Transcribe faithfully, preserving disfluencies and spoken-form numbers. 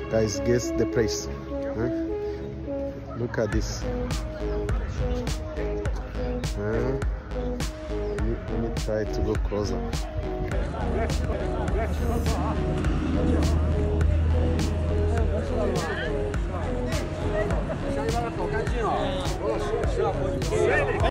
Guys, guess the price. Huh? Look at this. Huh? Let me, let me try to go closer.